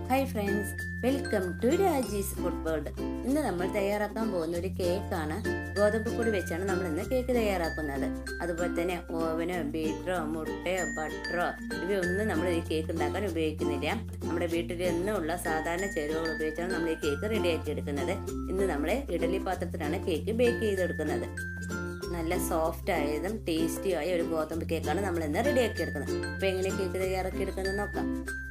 Hi friends, welcome to Raji's food world. ഇന്ന് നമ്മൾ തയ്യാറാക്കാൻ പോകുന്ന ഒരു കേക്കാണ്. ഗോതമ്പ് പൊടി വെച്ചാണ് നമ്മൾ ഇന്ന് കേക്ക് തയ്യാറാക്കുന്നത്. അതുപോലെ തന്നെ ഓവനോ ബീറ്ററോ മുട്ടയോ ബട്ടറോ ഇവയൊന്നും നമ്മൾ ഈ കേക്ക് ഉണ്ടാക്കാൻ ഉപയോഗിക്കുന്നില്ല. നമ്മുടെ വീട്ടിൽ നിന്നുള്ള സാധാരണ ചേരുവകൾ ഉപയോഗിച്ചാണ് നമ്മൾ ഈ കേക്ക് റെഡിയാക്കി എടുക്കുന്നത്. ഇന്ന് നമ്മൾ ഇഡലി പാത്രത്തിലാണ് കേക്ക് ബേക്ക് ചെയ്തെടുക്കുന്നത്. നല്ല സോഫ്റ്റ് ആയതും ടേസ്റ്റിയും ആയ ഒരു ഗോതമ്പ് കേക്കാണ് നമ്മൾ ഇന്ന് റെഡിയാക്കി എടുക്കുന്നത്. അപ്പൊ എങ്ങനെ കേക്ക് തയ്യാറാക്കി എടുക്കുന്നത് നോക്കാം.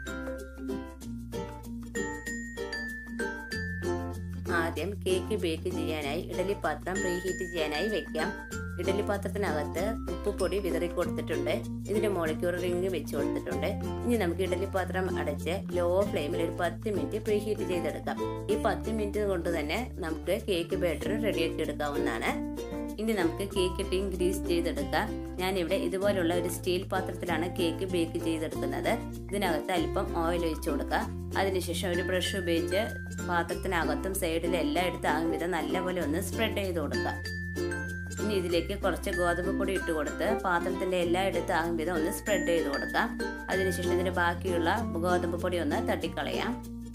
ആദ്യം കേക്ക് ബേക്ക് ചെയ്യാനായി ഇഡലി പാത്രം പ്രീഹീറ്റ് ചെയ്യാനായി വെക്കാം. ഇഡലി പാത്രത്തിനകത്ത് ഉപ്പുപൊടി വിതറി കൊടുത്തിട്ടുണ്ട്. ഇതിന്റെ മുകളിലേക്ക് ഒരു റിങ് വെച്ച് കൊടുത്തിട്ടുണ്ട്. ഇനി നമുക്ക് ഇഡലി പാത്രം അടച്ച് ലോ ഫ്ലെയിമിൽ ഒരു 10 മിനിറ്റ് പ്രീഹീറ്റ് ചെയ്തെടുക്കാം. ഈ 10 മിനിറ്റ് കൊണ്ട് തന്നെ നമുക്ക് കേക്ക് ബാറ്റർ റെഡിയാക്കി എടുക്കാവുന്നതാണ്. ഇനി നമുക്ക് കേക്ക് ടിൻ ഗ്രീസ് ചെയ്തെടുക്കാം. ഞാനിവിടെ ഇതുപോലുള്ള ഒരു സ്റ്റീൽ പാത്രത്തിലാണ് കേക്ക് ബേക്ക് ചെയ്തെടുക്കുന്നത്. ഇതിനകത്ത് അല്പം ഓയിൽ ഒഴിച്ചു കൊടുക്കുക. അതിനുശേഷം ഒരു ബ്രഷ് ഉപയോഗിച്ച് പാത്രത്തിനകത്തും സൈഡിലും എല്ലായിടത്തും ആകും വിധം നല്ലപോലെ ഒന്ന് സ്പ്രെഡ് ചെയ്ത് കൊടുക്കുക. ഇനി ഇതിലേക്ക് കുറച്ച് ഗോതമ്പ് പൊടി ഇട്ട് കൊടുത്ത് പാത്രത്തിന്റെ എല്ലായിടത്തും ആകും വിധം ഒന്ന് സ്പ്രെഡ് ചെയ്ത് കൊടുക്കാം. അതിനുശേഷം ഇതിന് ബാക്കിയുള്ള ഗോതമ്പ് പൊടി ഒന്ന് തട്ടിക്കളയാം.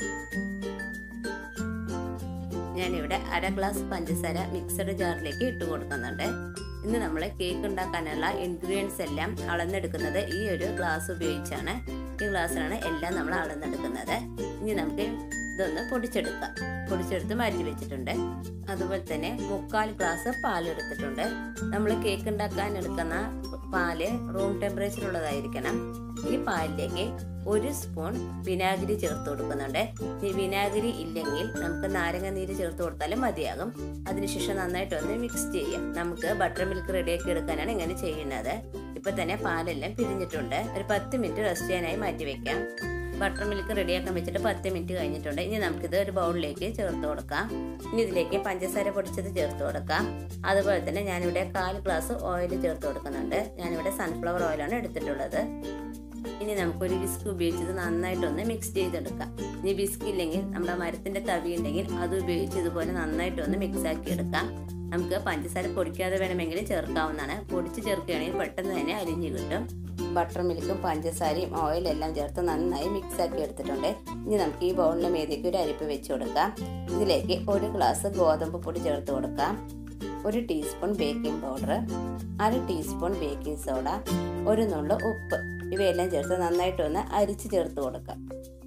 ഞാനിവിടെ 1/2 ഗ്ലാസ് പഞ്ചസാര മിക്സഡ് ജാറിലേക്ക് ഇട്ട് കൊടുക്കുന്നുണ്ട്. ഇന്ന് നമ്മൾ കേക്ക് ഉണ്ടാക്കാനുള്ള ഇൻഗ്രീഡിയൻസ് എല്ലാം അളന്നെടുക്കുന്നത് ഈ ഒരു ഗ്ലാസ് ഉപയോഗിച്ചാണ്. ഈ ഗ്ലാസ്സിലാണ് എല്ലാം നമ്മൾ അളന്നെടുക്കുന്നത്. ഇനി നമുക്ക് ഇതൊന്ന് പൊടിച്ചെടുത്ത് മാറ്റി വെച്ചിട്ടുണ്ട്. അതുപോലെ തന്നെ 3/4 ഗ്ലാസ് പാലെടുത്തിട്ടുണ്ട്. നമ്മൾ കേക്ക് ഉണ്ടാക്കാൻ എടുക്കുന്ന പാല് റൂം ടെമ്പറേച്ചറുള്ളതായിരിക്കണം. ഈ പാലിലേക്ക് 1 സ്പൂൺ വിനാഗിരി ചേർത്ത് കൊടുക്കുന്നുണ്ട്. ഈ വിനാഗിരി ഇല്ലെങ്കിൽ നമുക്ക് നാരങ്ങ നീര് ചേർത്ത് കൊടുത്താലും മതിയാകും. അതിനുശേഷം നന്നായിട്ടൊന്ന് മിക്സ് ചെയ്യാം. നമുക്ക് ബട്ടർ മിൽക്ക് റെഡിയാക്കി എടുക്കാനാണ് ഇങ്ങനെ ചെയ്യുന്നത്. ഇപ്പൊ തന്നെ പാലെല്ലാം പിരിഞ്ഞിട്ടുണ്ട്. ഒരു 10 മിനിറ്റ് റെസ്റ്റ് ചെയ്യാനായി മാറ്റി വെക്കാം. ബട്ടർ മിൽക്ക് റെഡിയാക്കാൻ വെച്ചിട്ട് 10 മിനിറ്റ് കഴിഞ്ഞിട്ടുണ്ട്. ഇനി നമുക്കിത് ഒരു ബൗളിലേക്ക് ചേർത്ത് കൊടുക്കാം. ഇനി ഇതിലേക്ക് പഞ്ചസാര പൊടിച്ചത് ചേർത്ത് കൊടുക്കാം. അതുപോലെ തന്നെ ഞാനിവിടെ 1/4 ഗ്ലാസ് ഓയിൽ ചേർത്ത് കൊടുക്കുന്നുണ്ട്. ഞാനിവിടെ സൺഫ്ലവർ ഓയിലാണ് എടുത്തിട്ടുള്ളത്. ഇനി നമുക്കൊരു വിസ്ക് ഉപയോഗിച്ചത് നന്നായിട്ടൊന്ന് മിക്സ് ചെയ്തെടുക്കാം. ഇനി വിസ്ക് ഇല്ലെങ്കിൽ നമ്മുടെ മരത്തിന്റെ തവി ഉണ്ടെങ്കിൽ അത് ഉപയോഗിച്ച് ഇതുപോലെ നന്നായിട്ടൊന്ന് മിക്സ് ആക്കി എടുക്കാം. നമുക്ക് പഞ്ചസാര പൊടിക്കാതെ വേണമെങ്കിലും ചേർക്കാവുന്നതാണ്. പൊടിച്ച് ചേർക്കുകയാണെങ്കിൽ പെട്ടെന്ന് തന്നെ അലിഞ്ഞു കിട്ടും. ബട്ടർ മിൽക്കും പഞ്ചസാരയും ഓയിലും എല്ലാം ചേർത്ത് നന്നായി മിക്സ് ആക്കി എടുത്തിട്ടുണ്ട്. ഇനി നമുക്ക് ഈ ബൗളിന്റെ മേലേക്ക് ഒരു അരിപ്പ് വെച്ച് കൊടുക്കാം. ഇതിലേക്ക് 1 ഗ്ലാസ് ഗോതമ്പ് പൊടി ചേർത്ത് കൊടുക്കാം. 1 teaspoon baking powder, 1/2 teaspoon baking soda, 1 നുള്ള് ഉപ്പ് ഇവയെല്ലാം ചേർത്ത് നന്നായിട്ടൊന്ന് അരിച്ച് ചേർത്ത് കൊടുക്കാം.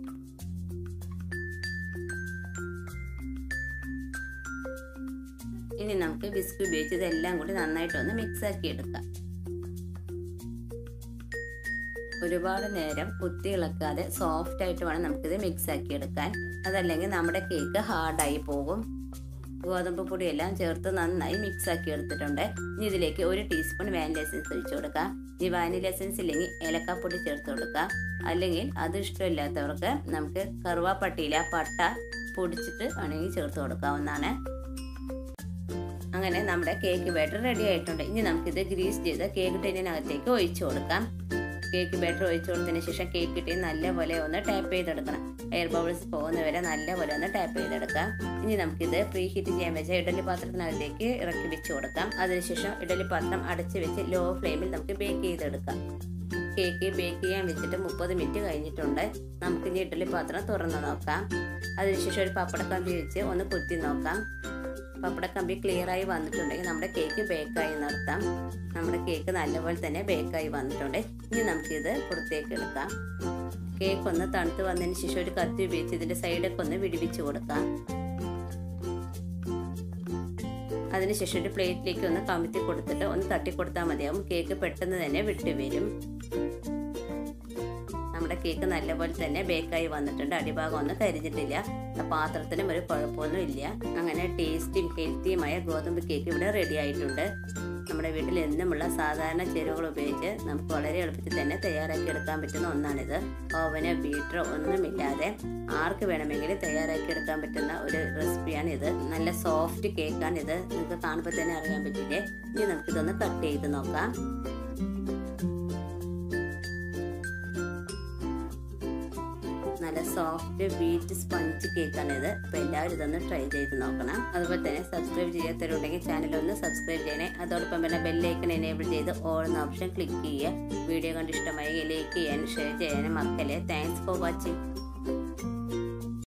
ഇനി നമുക്ക് വിസ്ക് ഉപയോഗിച്ച് ഇതെല്ലാം കൂടി നന്നായിട്ടൊന്ന് മിക്സ് ആക്കി എടുക്കാം. ഒരുപാട് നേരം കുത്തി ഇളക്കാതെ സോഫ്റ്റ് ആയിട്ട് വേണം നമുക്കിത് മിക്സ് ആക്കി എടുക്കാൻ. അതല്ലെങ്കിൽ നമ്മുടെ കേക്ക് ഹാർഡായി പോകും. ഗോതമ്പ് പൊടിയെല്ലാം ചേർത്ത് നന്നായി മിക്സ് ആക്കി എടുത്തിട്ടുണ്ട്. ഇനി ഇതിലേക്ക് 1 ടീസ്പൂൺ വാനില എസൻസ് ഒഴിച്ചു കൊടുക്കാം. ഈ വാനില എസൻസ് ഇല്ലെങ്കിൽ ഏലക്കാപ്പൊടി ചേർത്ത് കൊടുക്കാം. അല്ലെങ്കിൽ അത് ഇഷ്ടമില്ലാത്തവർക്ക് നമുക്ക് കറുവാപ്പട്ടയില പട്ട പൊടിച്ചിട്ട് വേണമെങ്കിൽ ചേർത്ത് കൊടുക്കാവുന്നതാണ്. അങ്ങനെ നമ്മുടെ കേക്ക് ബാറ്റർ റെഡി ആയിട്ടുണ്ട്. ഇനി നമുക്കിത് ഗ്രീസ് ചെയ്ത് കേക്ക് ടിന്നിനകത്തേക്ക് ഒഴിച്ചു കൊടുക്കാം. കേക്ക് ബാറ്റർ ഒഴിച്ചു കൊടുത്തതിന് ശേഷം കേക്ക് ടിൻ നല്ലപോലെ ഒന്ന് ടാപ്പ് ചെയ്തെടുക്കണം. എയർ ബബിൾസ് പോകുന്നവരെ നല്ലപോലെ ഒന്ന് ടാപ്പ് ചെയ്തെടുക്കാം. ഇനി നമുക്കിത് പ്രീ ഹീറ്റ് ചെയ്യാൻ വെച്ച ഇഡലി പാത്രത്തിനകത്തേക്ക് ഇറക്കി വെച്ച് കൊടുക്കാം. അതിനുശേഷം ഇഡലി പാത്രം അടച്ചു വെച്ച് ലോ ഫ്ലെയിമിൽ നമുക്ക് ബേക്ക് ചെയ്തെടുക്കാം. കേക്ക് ബേക്ക് ചെയ്യാൻ വെച്ചിട്ട് 30 മിനിറ്റ് കഴിഞ്ഞിട്ടുണ്ട്. നമുക്കിനി ഇഡലി പാത്രം തുറന്ന് നോക്കാം. അതിനുശേഷം ഒരു പപ്പടക്കമ്പി വെച്ച് ഒന്ന് കുത്തി നോക്കാം. പപ്പടക്കമ്പി ക്ലിയർ ആയി വന്നിട്ടുണ്ടെങ്കിൽ നമ്മുടെ കേക്ക് ബേക്കായി നിർത്താം. നമ്മുടെ കേക്ക് നല്ലപോലെ തന്നെ ബേക്കായി വന്നിട്ടുണ്ട്. ഇനി നമുക്കിത് പുറത്തേക്ക് എടുക്കാം. കേക്ക് ഒന്ന് തണുത്ത് വന്നതിന് ശേഷം ഒരു കത്തി ഉപയോഗിച്ച് ഇതിന്റെ സൈഡൊക്കെ ഒന്ന് വിടിവിച്ച് കൊടുക്കാം. അതിനുശേഷം ഒരു പ്ലേറ്റിലേക്ക് ഒന്ന് കമിഴ്ത്തി കൊടുത്തിട്ട് ഒന്ന് തട്ടിക്കൊടുത്താൽ മതിയാവും. കേക്ക് പെട്ടെന്ന് തന്നെ വിട്ടു വരും. നമ്മുടെ കേക്ക് നല്ലപോലെ തന്നെ ബേക്കായി വന്നിട്ടുണ്ട്. അടിഭാഗം ഒന്നും കരിഞ്ഞിട്ടില്ല. പാത്രത്തിനും ഒരു കുഴപ്പമൊന്നും ഇല്ല. അങ്ങനെ ടേസ്റ്റിയും ഹെൽത്തിയുമായ ഗോതമ്പ് കേക്ക് ഇവിടെ റെഡി ആയിട്ടുണ്ട്. നമ്മുടെ വീട്ടിൽ എന്നുമുള്ള സാധാരണ ചേരുവകൾ ഉപയോഗിച്ച് നമുക്ക് വളരെ എളുപ്പത്തിൽ തന്നെ തയ്യാറാക്കി എടുക്കാൻ പറ്റുന്ന ഒന്നാണിത്. ഓവനോ ബീറ്ററോ ഒന്നുമില്ലാതെ ആർക്ക് വേണമെങ്കിലും തയ്യാറാക്കി എടുക്കാൻ പറ്റുന്ന ഒരു റെസിപ്പിയാണ് ഇത്. നല്ല സോഫ്റ്റ് കേക്കാണ് ഇത്. നിങ്ങൾക്ക് കാണുമ്പോൾ തന്നെ അറിയാൻ പറ്റില്ലേ. ഇനി നമുക്കിതൊന്ന് കട്ട് ചെയ്ത് നോക്കാം. നല്ല സോഫ്റ്റ് വീറ്റ് സ്പഞ്ച് കേക്കാണിത്. അപ്പോൾ എല്ലാവരും ഇതൊന്ന് ട്രൈ ചെയ്ത് നോക്കണം. അതുപോലെ തന്നെ സബ്സ്ക്രൈബ് ചെയ്യാത്തവരുണ്ടെങ്കിൽ ചാനൽ ഒന്ന് സബ്സ്ക്രൈബ് ചെയ്യണേ. അതോടൊപ്പം തന്നെ ബെല്ലൈക്കൺ എനേബിൾ ചെയ്ത് ഓൾ എന്ന ഓപ്ഷൻ ക്ലിക്ക് ചെയ്യുക. വീഡിയോ കണ്ട് ഇഷ്ടമായി ലൈക്ക് ചെയ്യാനും ഷെയർ ചെയ്യാനും മറക്കല്ലേ. Thanks for watching.